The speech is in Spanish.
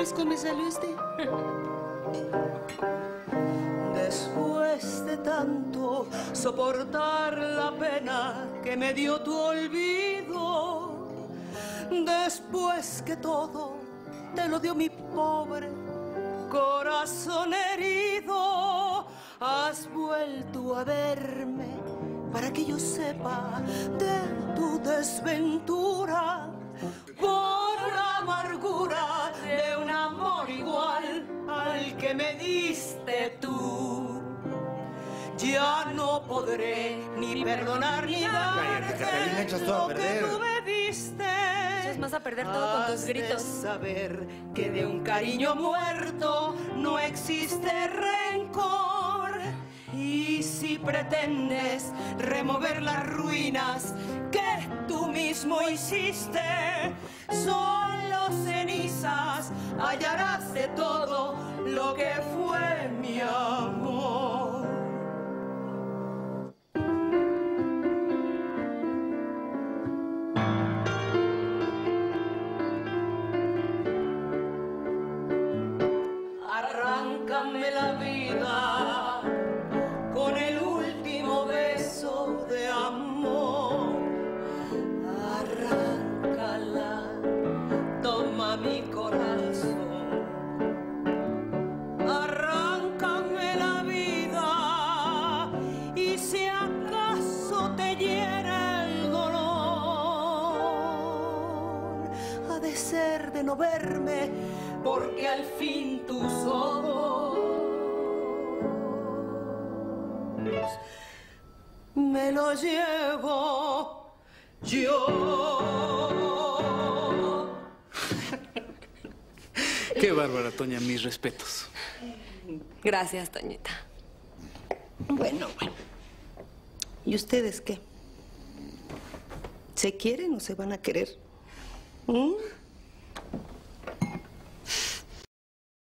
fresco me salió este. Después de tanto soportar la pena que me dio tu olvido, después que todo te lo dio mi pobre corazón herido, has vuelto a verme para que yo sepa de tu desventura, por la amargura de un amor igual al que me diste tú. Ya no podré ni perdonar ni darte lo que tú me diste. Vas a perder todo con tus gritos. Has de saber que de un cariño muerto no existe rencor. Y si pretendes remover las ruinas que tú mismo hiciste, solo cenizas hallarás de todo lo que fue mi amor. Arráncame la vida con el último beso de amor. Arráncala, toma mi corazón. Arráncame la vida y si acaso te hiera el dolor, ha de ser de no verme, porque al fin tus ojos me lo llevo yo. Qué bárbara, Toña, mis respetos. Gracias, Toñita. Bueno. ¿Y ustedes qué? ¿Se quieren o se van a querer? ¿Mm?